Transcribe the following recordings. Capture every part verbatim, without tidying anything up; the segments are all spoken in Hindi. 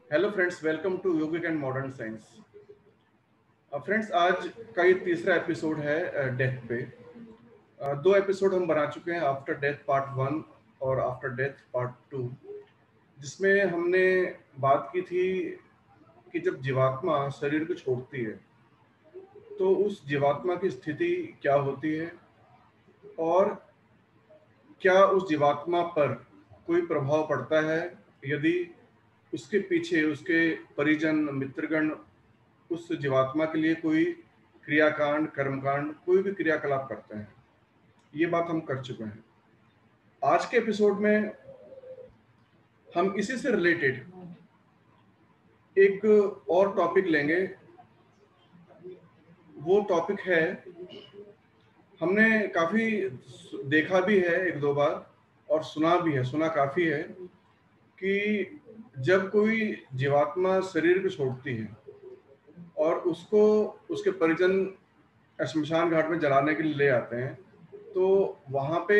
Hello friends, welcome to yogic and modern science. Friends, आज का ये तीसरा एपिसोड है डेथ पे। अ, दो एपिसोड हम बना चुके हैं, आफ्टर डेथ पार्ट वन और आफ्टर डेथ पार्ट टू, जिसमें हमने बात की थी कि जब जीवात्मा शरीर को छोड़ती है तो उस जीवात्मा की स्थिति क्या होती है और क्या उस जीवात्मा पर कोई प्रभाव पड़ता है यदि उसके पीछे उसके परिजन मित्रगण उस जीवात्मा के लिए कोई क्रियाकांड कर्मकांड कोई भी क्रियाकलाप करते हैं। ये बात हम कर चुके हैं। आज के एपिसोड में हम इसी से रिलेटेड एक और टॉपिक लेंगे। वो टॉपिक है, हमने काफी देखा भी है एक दो बार और सुना भी है, सुना काफी है कि जब कोई जीवात्मा शरीर को छोड़ती है और उसको उसके परिजन शमशान घाट में जलाने के लिए ले आते हैं, तो वहां पे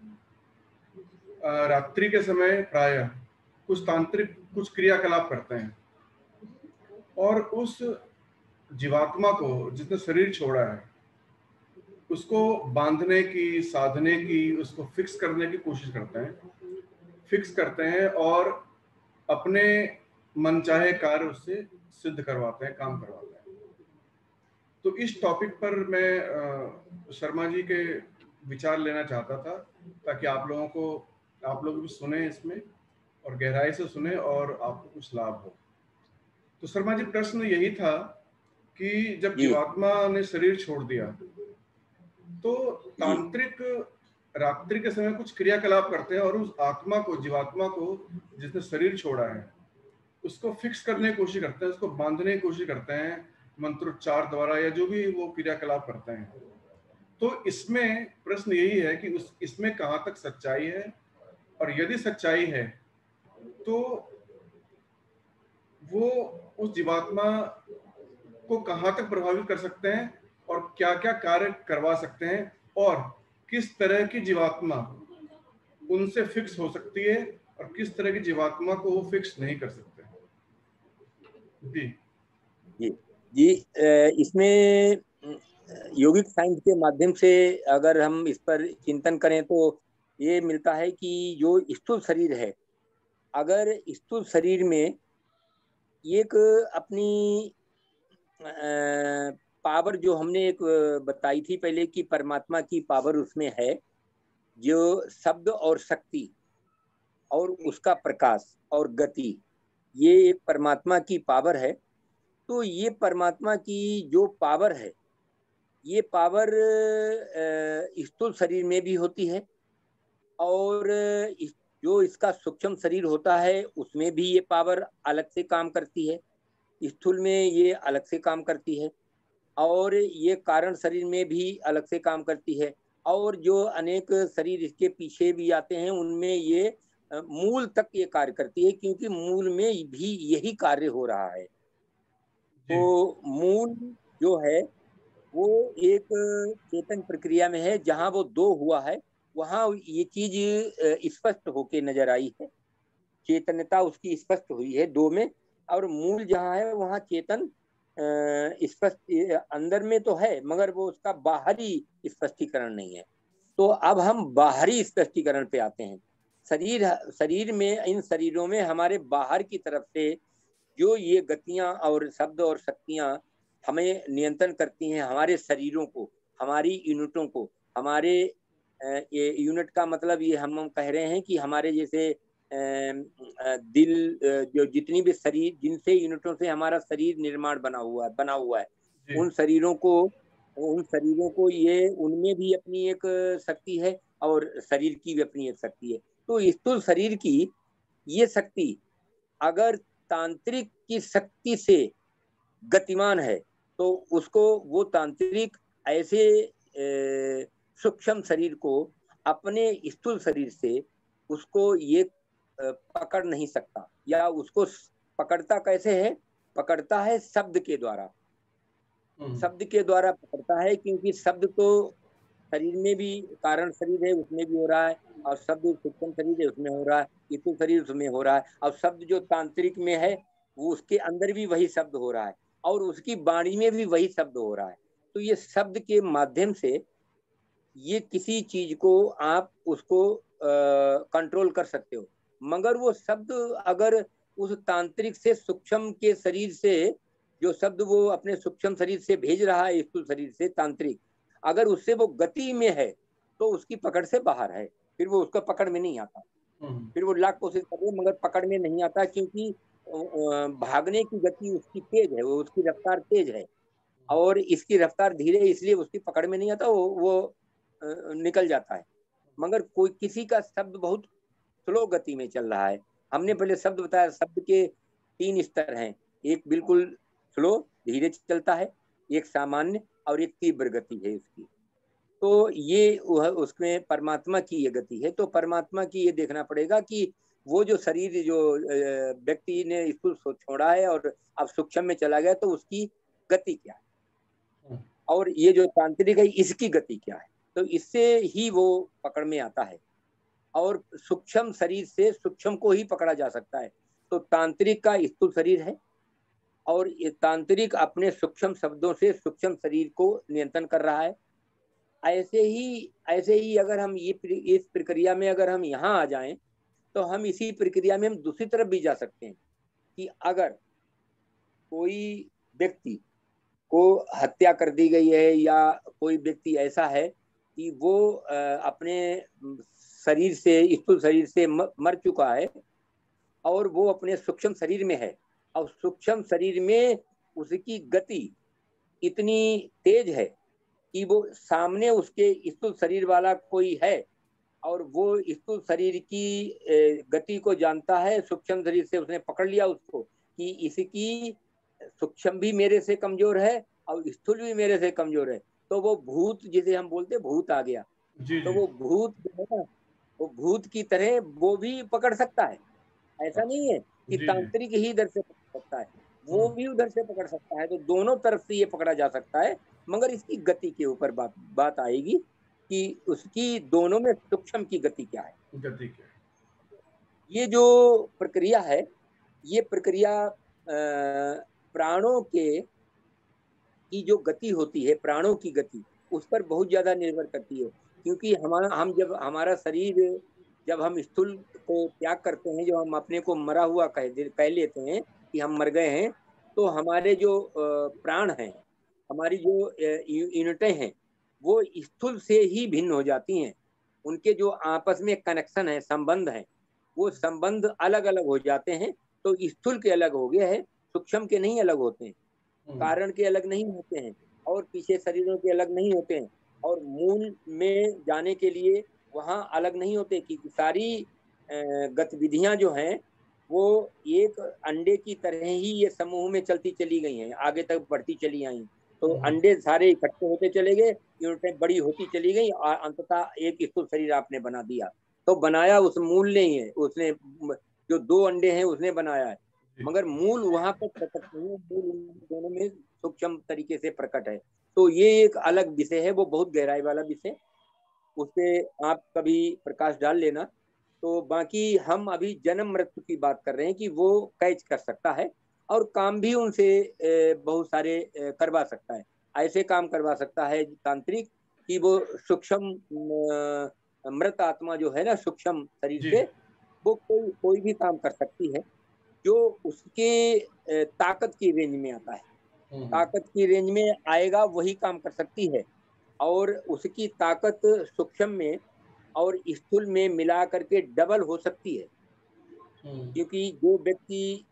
अ, रात्रि के समय प्रायः कुछ तांत्रिक कुछ क्रियाकलाप करते हैं और उस जीवात्मा को जिसने शरीर छोड़ा है उसको बांधने की, साधने की, उसको फिक्स करने की कोशिश करते हैं फिक्स करते हैं और अपने मनचाहे कार्य उससे सिद्ध करवाते हैं, काम करवाते हैं। तो इस टॉपिक पर मैं अ, शर्मा जी के विचार लेना चाहता था, ताकि आप लोगों को आप लोग भी सुने इसमें और गहराई से सुने और आपको कुछ लाभ हो। तो शर्मा जी, प्रश्न यही था कि जब जी जीवात्मा ने शरीर छोड़ दिया तो जी तांत्रिक रात्रि के समय कुछ क्रियाकलाप करते हैं और उस आत्मा को, जीवात्मा को जिसने शरीर छोड़ा है, उसको फिक्स करने की कोशिश करते हैं, उसको बांधने की कोशिश करते हैं मंत्रोच्चार द्वारा या जो भी वो क्रियाकलाप करते हैं। तो इसमें प्रश्न यही है कि उस इसमें कहां तक सच्चाई है, और यदि सच्चाई है तो वो उस जीवात्मा को कहां तक प्रभावित कर सकते हैं और क्या क्या कार्य करवा सकते हैं, और किस तरह की जीवात्मा उनसे फिक्स हो सकती है और किस तरह की जीवात्मा को वो फिक्स नहीं कर सकते। जी जी जी अ, इसमें अ, यौगिक साइंस के माध्यम से अगर हम इस पर चिंतन करें तो ये मिलता है कि जो स्थूल शरीर है, अगर स्थूल शरीर में एक अपनी पावर जो हमने एक बताई थी पहले कि परमात्मा की पावर उसमें है, जो शब्द और शक्ति और उसका प्रकाश और गति, ये एक परमात्मा की पावर है। तो ये परमात्मा की जो पावर है, ये पावर स्थूल शरीर में भी होती है और इस, जो इसका सूक्ष्म शरीर होता है उसमें भी ये पावर अलग से काम करती है, स्थूल में ये अलग से काम करती है और ये कारण शरीर में भी अलग से काम करती है। और जो अनेक शरीर इसके पीछे भी आते हैं उनमें ये मूल तक ये कार्य करती है, क्योंकि मूल में भी यही कार्य हो रहा है। जी तो मूल जो है वो एक चेतन प्रक्रिया में है, जहां वो दो हुआ है वहां ये चीज स्पष्ट होके नजर आई है, चेतनता उसकी स्पष्ट हुई है दो में। और मूल जहां है वहां चेतन स्पष्ट अंदर में तो है, मगर वो उसका बाहरी स्पष्टीकरण नहीं है। तो अब हम बाहरी स्पष्टीकरण पे आते हैं। शरीर शरीर में, इन शरीरों में हमारे बाहर की तरफ से जो ये गतियां और शब्द और शक्तियां हमें नियंत्रण करती हैं, हमारे शरीरों को, हमारी यूनिटों को, हमारे ये यूनिट का मतलब ये हम कह रहे हैं कि हमारे जैसे दिल, जो जितनी भी शरीर, जिनसे यूनिटों से हमारा शरीर निर्माण बना हुआ है बना हुआ है जी उन शरीरों को उन शरीरों को ये, उनमें भी अपनी एक शक्ति है और शरीर की भी अपनी एक शक्ति है। तो स्थूल शरीर की ये शक्ति अगर तांत्रिक की शक्ति से गतिमान है तो उसको वो तांत्रिक ऐसे सूक्ष्म शरीर को अपने स्थूल शरीर से उसको ये पकड़ नहीं सकता, या उसको पकड़ता कैसे है? पकड़ता है शब्द के द्वारा। शब्द के द्वारा पकड़ता है, क्योंकि शब्द तो शरीर में भी, कारण शरीर है उसमें भी हो रहा है, और शब्द सूक्ष्म शरीर है उसमें हो रहा है, स्थूल शरीर उसमें हो रहा है, और शब्द जो तांत्रिक में है वो उसके अंदर भी वही शब्द हो रहा है और उसकी वाणी में भी वही शब्द हो रहा है। तो ये शब्द के माध्यम से ये किसी चीज को आप उसको कंट्रोल कर सकते हो, मगर वो शब्द अगर उस तांत्रिक से सूक्ष्म के शरीर से, जो शब्द वो अपने सूक्ष्म शरीर से भेज रहा है स्थूल शरीर से तांत्रिक, अगर उससे वो गति में है तो उसकी पकड़ से बाहर है, फिर वो उसका पकड़ में नहीं आता। फिर वो लाख कोशिश कर रहे मगर पकड़ में नहीं आता, क्योंकि भागने की गति उसकी तेज है, वो उसकी रफ्तार तेज है और इसकी रफ्तार धीरे, इसलिए उसकी पकड़ में नहीं आता, वो वो निकल जाता है। मगर कोई किसी का शब्द बहुत स्लो गति में चल रहा है। हमने पहले शब्द बताया, शब्द के तीन स्तर हैं, एक बिल्कुल स्लो धीरे चलता है, एक सामान्य और एक तीव्र गति है उसकी। तो ये उसमें परमात्मा की ये गति है। तो परमात्मा की ये देखना पड़ेगा कि वो जो शरीर जो व्यक्ति ने इसको छोड़ा है और अब सूक्ष्म में चला गया, तो उसकी गति क्या है और ये जो तांत्रिक है इसकी गति क्या है। तो इससे ही वो पकड़ में आता है और सूक्ष्म शरीर से सूक्ष्म को ही पकड़ा जा सकता है। तो तांत्रिक का स्थूल शरीर है और ये तांत्रिक अपने सूक्ष्म शब्दों से सूक्ष्म शरीर को नियंत्रण कर रहा है। ऐसे ही ऐसे ही अगर हम ये इस प्रक्रिया में अगर हम यहाँ आ जाएं तो हम इसी प्रक्रिया में हम दूसरी तरफ भी जा सकते हैं कि अगर कोई व्यक्ति को हत्या कर दी गई है या कोई व्यक्ति ऐसा है कि वो अपने शरीर से स्थूल शरीर से मर चुका है और वो अपने सूक्ष्म शरीर में है और सूक्ष्म शरीर में उसकी गति इतनी तेज है कि वो सामने उसके स्थूल शरीर वाला कोई है और वो स्थूल शरीर की गति को जानता है, सूक्ष्म शरीर से उसने पकड़ लिया उसको कि इसकी सूक्ष्म भी मेरे से कमजोर है और स्थूल भी मेरे से कमजोर है। तो वो भूत, जिसे हम बोलते भूत आ गया, जी, तो जी। वो भूत जो है ना, वो भूत की तरह वो भी पकड़ सकता है। ऐसा नहीं है कि तांत्रिक ही इधर से पकड़ सकता है, वो भी उधर से पकड़ सकता है। तो दोनों तरफ से ये पकड़ा जा सकता है, मगर इसकी गति के ऊपर बात बात आएगी कि उसकी दोनों में सूक्ष्म की गति क्या है, गति क्या है। ये जो प्रक्रिया है, ये प्रक्रिया प्राणों के की जो गति होती है, प्राणों की गति उस पर बहुत ज्यादा निर्भर करती है। क्योंकि हमारा हम जब हमारा शरीर जब हम स्थूल को त्याग करते हैं, जब हम अपने को मरा हुआ कह कह लेते हैं कि हम मर गए हैं, तो हमारे जो प्राण हैं, हमारी जो यूनिटें हैं, वो स्थूल से ही भिन्न हो जाती हैं। उनके जो आपस में कनेक्शन है, संबंध है, वो संबंध अलग अलग हो जाते हैं। तो स्थूल के अलग हो गए हैं, सूक्ष्म के नहीं अलग होते हैं, कारण के अलग नहीं होते हैं और पीछे शरीरों के अलग नहीं होते हैं और मूल में जाने के लिए वहाँ अलग नहीं होते कि सारी गतिविधियां जो हैं वो एक अंडे की तरह ही ये समूह में चलती चली गई हैं, आगे तक बढ़ती चली आई। तो अंडे सारे इकट्ठे होते चले गए, यूनिटें बड़ी होती चली गई और अंततः एक स्थूल शरीर आपने बना दिया। तो बनाया उस मूल ने ही है, उसने जो दो अंडे हैं उसने बनाया है, मगर मूल वहां पर प्रकट नहीं है, मूल दोनों में सूक्ष्म तरीके से प्रकट है। तो ये एक अलग विषय है, वो बहुत गहराई वाला विषय, उससे आप कभी प्रकाश डाल लेना। तो बाकी हम अभी जन्म मृत्यु की बात कर रहे हैं कि वो कैच कर सकता है और काम भी उनसे बहुत सारे करवा सकता है। ऐसे काम करवा सकता है तांत्रिक कि वो सूक्ष्म मृत आत्मा जो है ना, सूक्ष्म शरीर से वो कोई कोई भी काम कर सकती है जो उसके ताकत की रेंज में आता है। ताकत की रेंज में आएगा वही काम कर सकती है और उसकी ताकत सूक्ष्म में और स्थूल में मिला करके डबल हो सकती है। क्योंकि जो व्यक्ति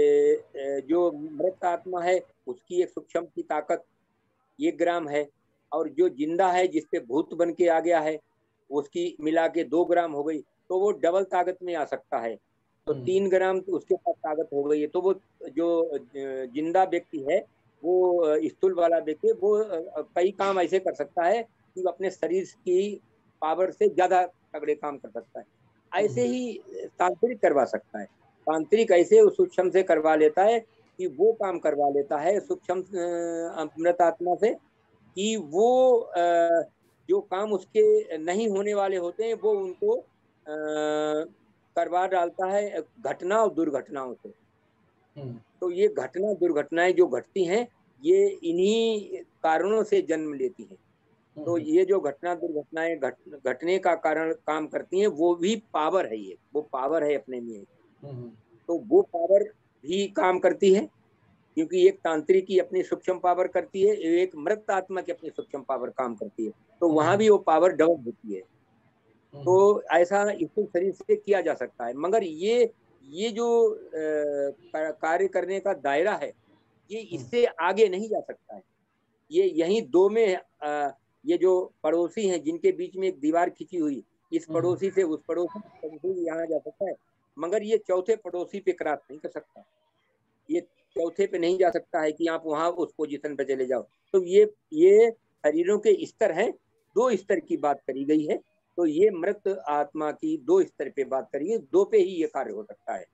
जो मृत आत्मा है उसकी एक सूक्ष्म की ताकत एक ग्राम है और जो जिंदा है जिसपे भूत बन के आ गया है उसकी मिला के दो ग्राम हो गई, तो वो डबल ताकत में आ सकता है। तो तीन ग्राम तो उसके पास ताकत हो गई है। तो वो जो जिंदा व्यक्ति है वो स्थूल वाला व्यक्ति वो कई काम ऐसे कर सकता है कि वो अपने शरीर की पावर से ज्यादा तगड़े काम कर सकता है। ऐसे ही तांत्रिक करवा सकता है। तांत्रिक ऐसे सूक्ष्म से करवा लेता है कि वो काम करवा लेता है सूक्ष्म मृत आत्मा से कि वो जो काम उसके नहीं होने वाले होते हैं वो उनको करवा डालता है घटना और दुर्घटनाओं से। तो ये घटना दुर्घटनाएं जो घटती हैं ये इन्हीं कारणों से जन्म लेती हैं। तो ये जो घटना दुर्घटनाएं घट घटने का कारण काम करती हैं वो भी पावर है, ये वो पावर है अपने में। तो वो पावर भी काम करती है क्योंकि एक तांत्रिक की अपनी सूक्ष्म पावर करती है, एक मृत आत्मा की अपनी सूक्ष्म पावर काम करती है, तो वहां भी वो पावर डबल होती है। तो ऐसा इस शरीर से किया जा सकता है, मगर ये ये जो कार्य करने का दायरा है ये इससे आगे नहीं जा सकता है। ये यही दो में आ, ये जो पड़ोसी हैं जिनके बीच में एक दीवार खिंची हुई, इस पड़ोसी से उस पड़ोसी पड़ोसी यहाँ जा सकता है, मगर ये चौथे पड़ोसी पे क्रॉस नहीं कर सकता। ये चौथे पे नहीं जा सकता है कि आप वहां उस पोजीशन पे चले जाओ। तो ये ये शरीरों के स्तर हैं, दो स्तर की बात करी गई है। तो ये मृत आत्मा की दो स्तर पे बात करी है, दो पे ही ये कार्य हो सकता है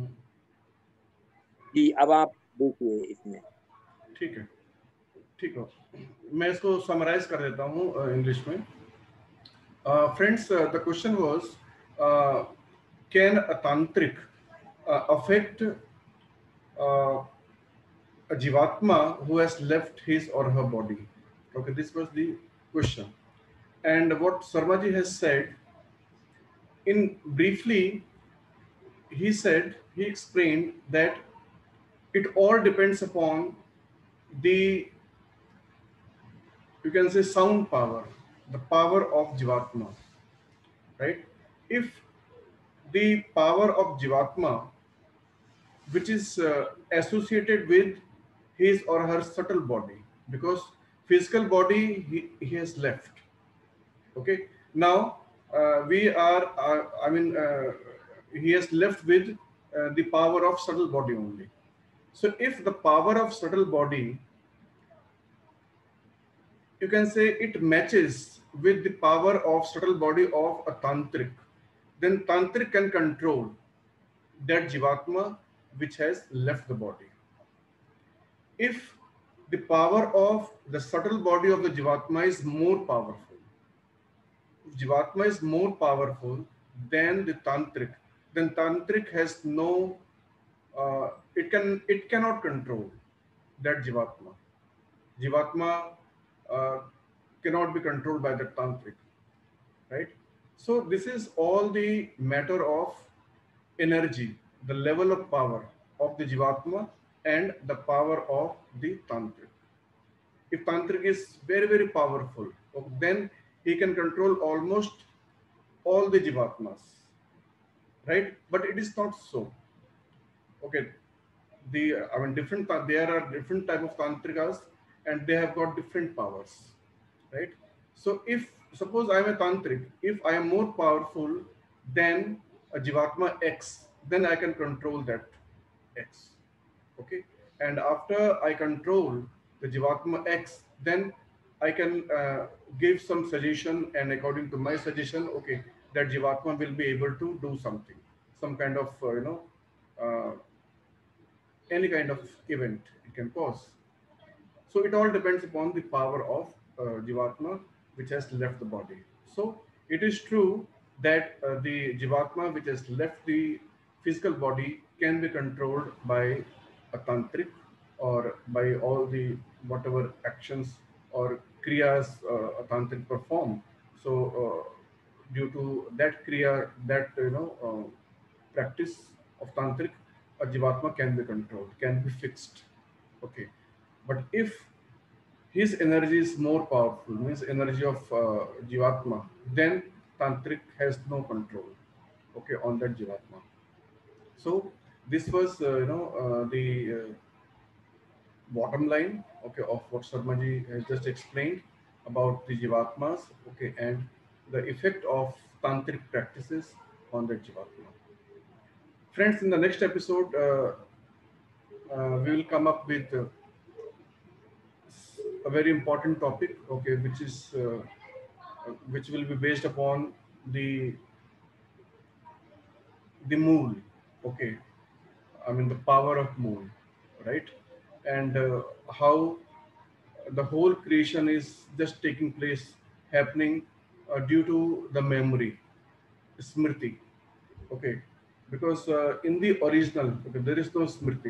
जी। अब आप देखिए इसमें। ठीक है, ठीक है, मैं इसको समराइज कर देता हूँ इंग्लिश में। Friends, the question was can a tantric affect a jivatma who has left his or her body? Okay, this was the question. And what Sarmaji has said, in briefly, he said, he explained that it all depends upon the, you can say, sound power, the power of jivatma, right? If the power of jivatma, which is uh, associated with his or her subtle body, because physical body he, he has left. Okay, now uh, we are uh, I mean uh, he has left with uh, the power of subtle body only. So if the power of subtle body, you can say, it matches with the power of subtle body of a tantric, then tantric can control that jivatma which has left the body. If the power of the subtle body of the jivatma is more powerful, if jivatma is more powerful than the tantric, then tantric has no, uh, it can it cannot control that jivatma. Jivatma uh, cannot be controlled by the tantric, right? So this is all the matter of energy, the level of power of the jivatma and the power of the tantric. If tantric is very very powerful, then he can control almost all the jivatmas, right? But it is not so. Okay, the I mean different, there are different type of tantrikas and they have got different powers, right? So if suppose I am a tantric, if I am more powerful than a jivatma X, then I can control that X. Okay, and after I control the jivatma X, then I can uh, give some suggestion, and according to my suggestion, okay, that jivatma will be able to do something, some kind of uh, you know uh, any kind of event it can cause. So it all depends upon the power of uh, jivatma which has left the body. So it is true that uh, the jivatma which has left the physical body can be controlled by a tantric or by all the whatever actions or kriyas uh, a tantric perform. So uh, due to that kriya, that you know uh, practice of tantric, a jivatma can be controlled, can be fixed. Okay, but if his energy is more powerful, means energy of uh, jivatma, then tantric has no control, okay, on that jivatma. So this was uh, you know uh, the uh, bottom line, okay, of what Sarmaji has just explained about the jivatmas, okay, and the effect of tantric practices on the jivatma. Friends, in the next episode, uh, uh, we will come up with uh, a very important topic, okay, which is uh, which will be based upon the the mool, okay, I mean the power of mool, right, and uh, how the whole creation is just taking place, happening uh, due to the memory, smriti, okay, because uh, in the original, okay, there is no smriti.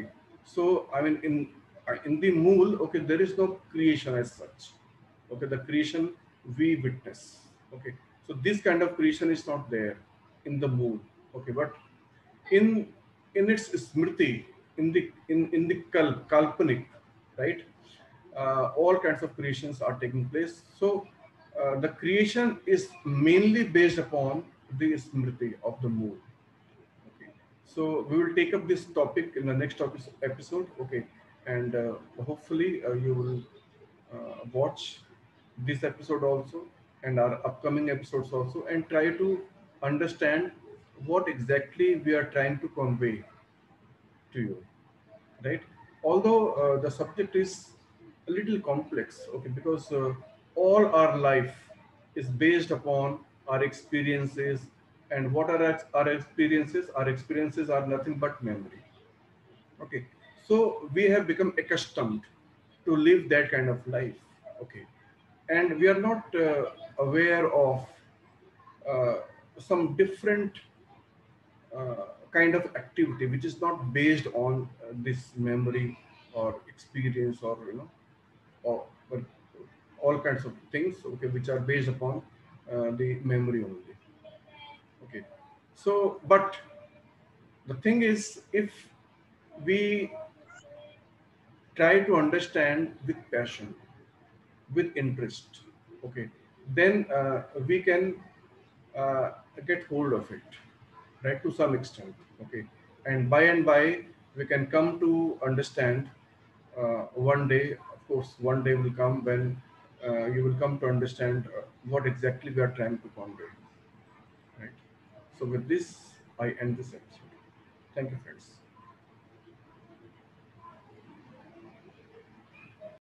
So I mean, in uh, in the mool, okay, there is no creation as such. Okay, the creation we witness. Okay, so this kind of creation is not there in the mool. Okay, but in in its smriti, in the in in the kal, kalpanik, right? Uh, all kinds of creations are taking place. So uh, the creation is mainly based upon the smriti of the mool. Okay. So we will take up this topic in the next epi- episode. Okay, and uh, hopefully uh, you will uh, watch this episode also and our upcoming episodes also, and try to understand what exactly we are trying to convey to you, right? Although uh, the subject is a little complex, okay, because uh, all our life is based upon our experiences. And what are our, our experiences? Our experiences are nothing but memory. Okay, so we have become accustomed to live that kind of life. Okay, and we are not uh, aware of uh, some different uh, kind of activity which is not based on uh, this memory or experience, or you know, or, or all kinds of things, okay, which are based upon uh, the memory only. Okay, so but the thing is, if we try to understand with passion, with interest, okay, then uh, we can uh, get hold of it, right, to some extent. Okay, and by and by we can come to understand uh, one day. Of course, one day will come when uh, you will come to understand uh, what exactly we are trying to convey, right? So with this, I end this episode. Thank you, friends.